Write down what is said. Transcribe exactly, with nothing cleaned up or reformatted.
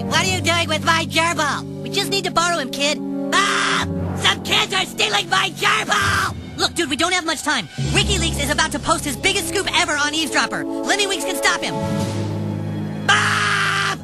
What are you doing with my gerbil? We just need to borrow him, kid. Ah! Some kids are stealing my gerbil! Look, dude, we don't have much time. WikiLeaks is about to post his biggest scoop ever on Eavesdropper. Lemmy Weeks can stop him. Ah!